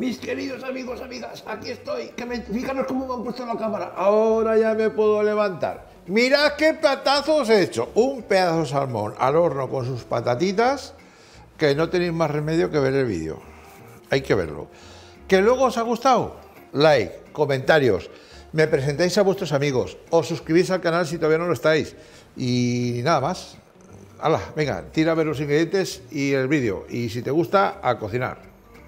Mis queridos amigos, amigas, aquí estoy. Fijaros cómo me han puesto la cámara. Ahora ya me puedo levantar. Mirad qué platazos he hecho. Un pedazo de salmón al horno con sus patatitas, que no tenéis más remedio que ver el vídeo. Hay que verlo. ¿Que luego os ha gustado? Like, comentarios. Me presentáis a vuestros amigos. Os suscribís al canal si todavía no lo estáis. Y nada más. Hala, venga, tira a ver los ingredientes y el vídeo. Y si te gusta, a cocinar.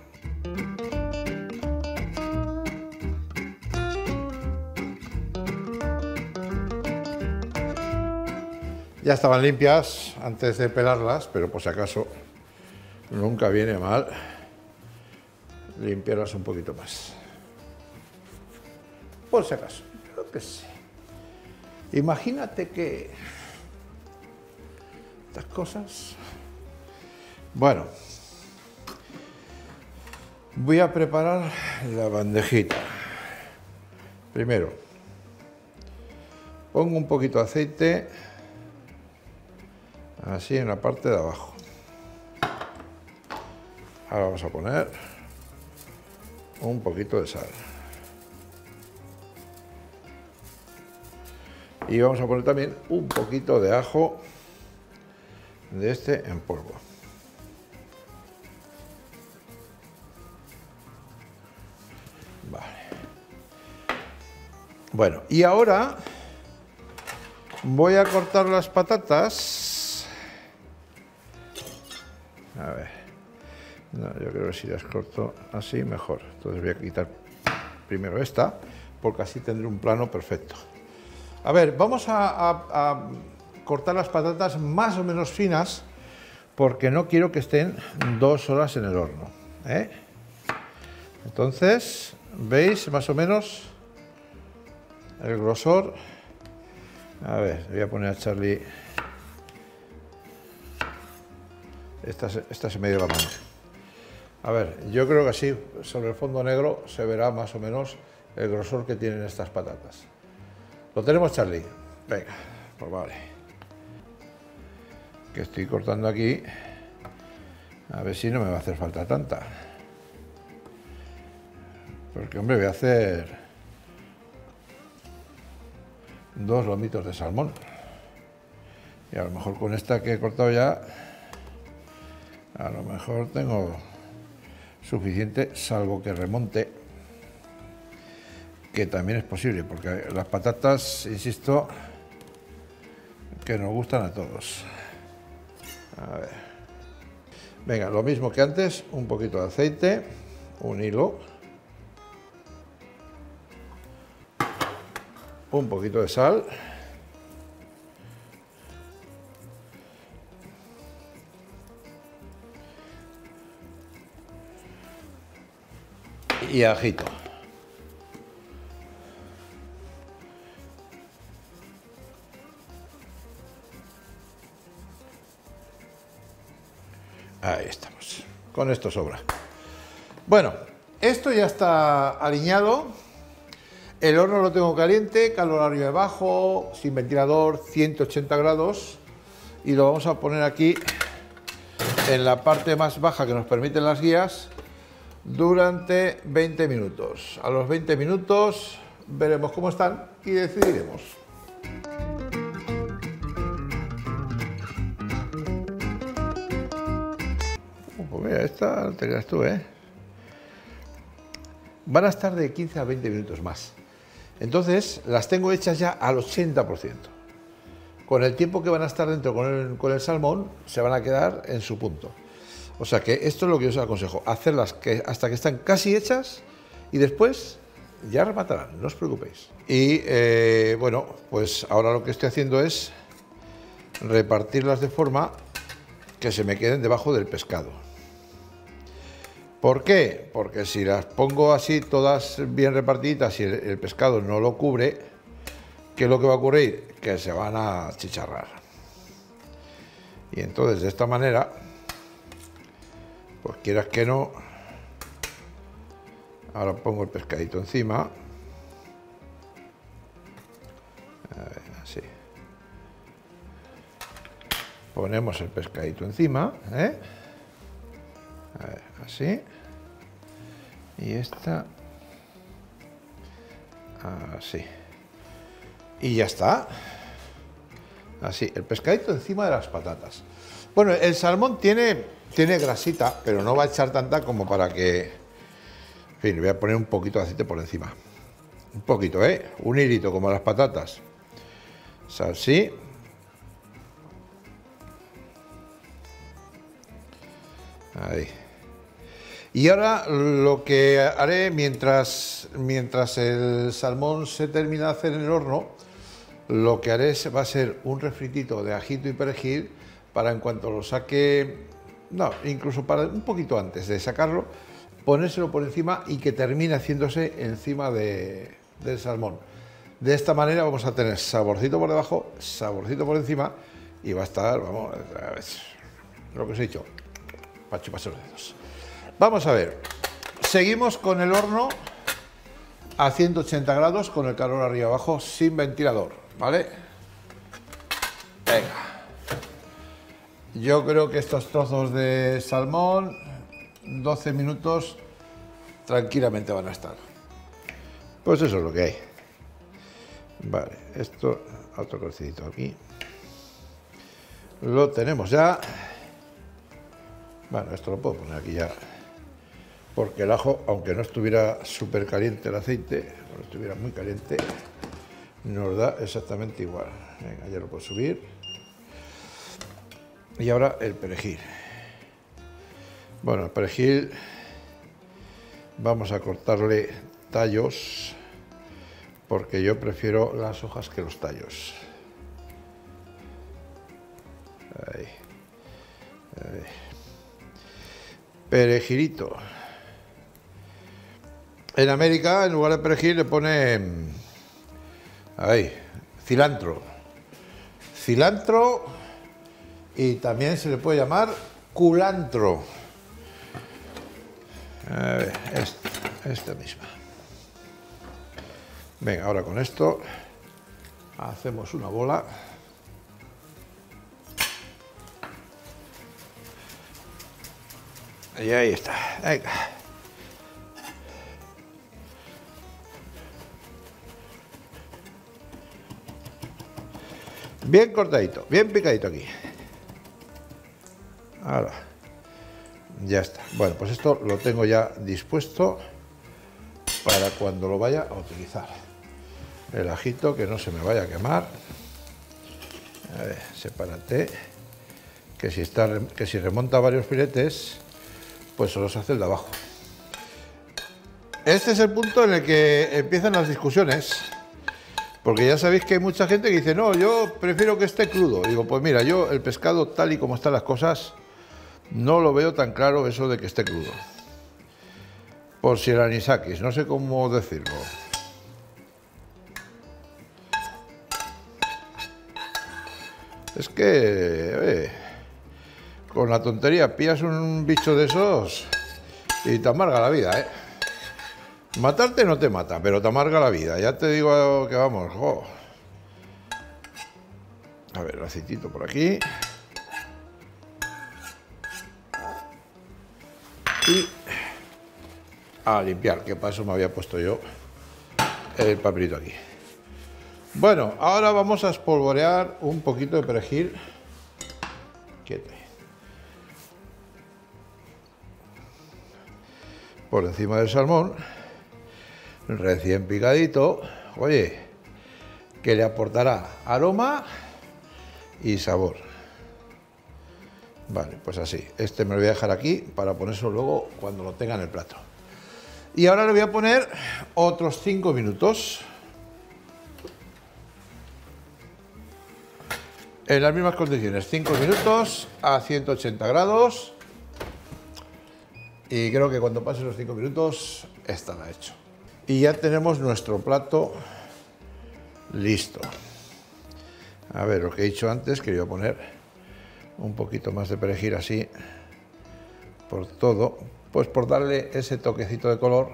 Ya estaban limpias antes de pelarlas, pero por si acaso nunca viene mal limpiarlas un poquito más. Por si acaso, yo qué sé. Imagínate que estas cosas... Bueno, voy a preparar la bandejita. Primero, pongo un poquito de aceite, así en la parte de abajo. Ahora vamos a poner un poquito de sal. Y vamos a poner también un poquito de ajo de este en polvo. Vale. Bueno, y ahora voy a cortar las patatas. A ver. No, yo creo que si las corto así mejor. Entonces voy a quitar primero esta, porque así tendré un plano perfecto. A ver, vamos a cortar las patatas más o menos finas, porque no quiero que estén 2 horas en el horno, ¿eh? Entonces, ¿veis más o menos el grosor? A ver, voy a poner a Charlie. Esta se me dio la mano. A ver, yo creo que así, sobre el fondo negro, se verá más o menos el grosor que tienen estas patatas. ¿Lo tenemos, Charlie? Venga, pues vale. Que estoy cortando aquí, a ver si no me va a hacer falta tanta. Porque, hombre, voy a hacer 2 lomitos de salmón. Y a lo mejor con esta que he cortado ya, a lo mejor tengo suficiente, salvo que remonte, que también es posible, porque las patatas, insisto, que nos gustan a todos. A ver. Venga, lo mismo que antes, un poquito de aceite, un hilo, un poquito de sal, y ajito. Ahí estamos. Con esto sobra. Bueno, esto ya está aliñado. El horno lo tengo caliente, calor arriba y abajo, sin ventilador, 180 grados. Y lo vamos a poner aquí en la parte más baja que nos permiten las guías durante 20 minutos. A los 20 minutos veremos cómo están y decidiremos. Pues mira, esta te creas tú, ¿eh? Van a estar de 15 a 20 minutos más. Entonces, las tengo hechas ya al 80%. Con el tiempo que van a estar dentro con el salmón, se van a quedar en su punto. O sea que esto es lo que os aconsejo, hacerlas hasta que están casi hechas y después ya rematarán, no os preocupéis. Y bueno, pues ahora lo que estoy haciendo es repartirlas de forma que se me queden debajo del pescado. ¿Por qué? Porque si las pongo así todas bien repartidas y el pescado no lo cubre, ¿qué es lo que va a ocurrir? Que se van a chicharrar. Y entonces de esta manera, pues quieras que no, ahora pongo el pescadito encima. A ver, así. Ponemos el pescadito encima, ¿eh? A ver, así. Y esta... así. Y ya está. Así, el pescadito encima de las patatas. Bueno, el salmón tiene grasita, pero no va a echar tanta como para que... En fin, le voy a poner un poquito de aceite por encima. Un poquito, ¿eh? Un hilito, como las patatas. O sea, así. Ahí. Y ahora lo que haré mientras el salmón se termina de hacer en el horno, lo que haré va a ser un refritito de ajito y perejil para en cuanto lo saque, no, incluso para un poquito antes de sacarlo, ponérselo por encima y que termine haciéndose encima del salmón. De esta manera vamos a tener saborcito por debajo, saborcito por encima y va a estar, vamos, a ver, lo que os he dicho, para chuparse los dedos. Vamos a ver, seguimos con el horno a 180 grados con el calor arriba abajo sin ventilador, ¿vale? Venga. Yo creo que estos trozos de salmón, 12 minutos tranquilamente van a estar. Pues eso es lo que hay. Vale, esto, otro cortecito aquí. Lo tenemos ya. Bueno, esto lo puedo poner aquí ya. Porque el ajo, aunque no estuviera súper caliente el aceite, no estuviera muy caliente, nos da exactamente igual. Venga, ya lo puedo subir. Y ahora el perejil. Bueno, el perejil vamos a cortarle tallos, porque yo prefiero las hojas que los tallos. Ahí. Ahí. Perejilito. En América, en lugar de perejil, le ponen ahí, cilantro. Cilantro y también se le puede llamar culantro. A ver, esta misma. Venga, ahora con esto hacemos una bola. Y ahí está. Venga. Bien cortadito, bien picadito aquí. Ahora, ya está. Bueno, pues esto lo tengo ya dispuesto para cuando lo vaya a utilizar. El ajito, que no se me vaya a quemar. A ver, sepárate. Que si remonta varios filetes, pues solo se hace el de abajo. Este es el punto en el que empiezan las discusiones. Porque ya sabéis que hay mucha gente que dice, no, yo prefiero que esté crudo. Digo, pues mira, yo el pescado tal y como están las cosas, no lo veo tan claro eso de que esté crudo. Por si el anisakis, no sé cómo decirlo. Es que, con la tontería pillas un bicho de esos y te amarga la vida, ¿eh? Matarte no te mata, pero te amarga la vida. Ya te digo que vamos. Oh. A ver, el aceitito por aquí. Y a limpiar, que para eso me había puesto yo el papelito aquí. Bueno, ahora vamos a espolvorear un poquito de perejil. Quieto. Por encima del salmón. Recién picadito, oye, que le aportará aroma y sabor. Vale, pues así. Este me lo voy a dejar aquí para ponérselo luego cuando lo tenga en el plato. Y ahora le voy a poner otros 5 minutos. En las mismas condiciones, 5 minutos a 180 grados. Y creo que cuando pasen los 5 minutos estará hecho. Y ya tenemos nuestro plato listo. A ver, lo que he dicho antes, que iba a poner un poquito más de perejil así por todo, pues por darle ese toquecito de color,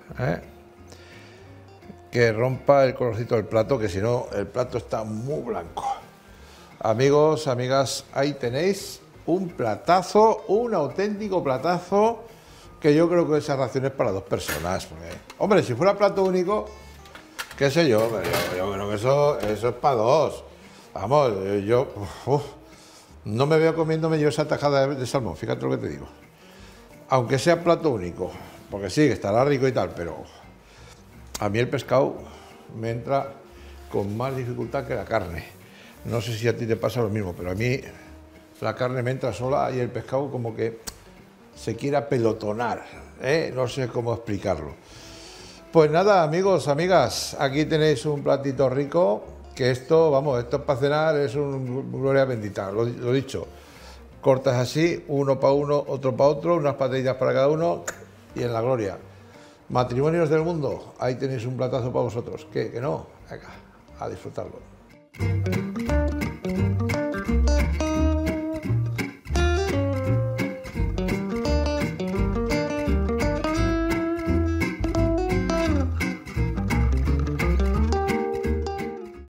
que rompa el colorcito del plato, que si no el plato está muy blanco. Amigos, amigas, ahí tenéis un platazo, un auténtico platazo que yo creo que esa ración es para 2 personas. Porque, hombre, si fuera plato único, qué sé yo, pero yo creo que eso es para 2. Vamos, yo no me veo comiéndome yo esa tajada de salmón, fíjate lo que te digo. Aunque sea plato único, porque sí, que estará rico y tal, pero a mí el pescado me entra con más dificultad que la carne. No sé si a ti te pasa lo mismo, pero a mí la carne me entra sola y el pescado como que se quiere apelotonar, ¿eh? No sé cómo explicarlo. Pues nada, amigos, amigas, aquí tenéis un platito rico, que esto, vamos, esto para cenar es un gloria bendita, lo dicho. Cortas así, uno para uno, otro para otro, unas pataditas para cada uno y en la gloria. Matrimonios del mundo, ahí tenéis un platazo para vosotros. ¿Qué? ¿Que no? Venga, a disfrutarlo.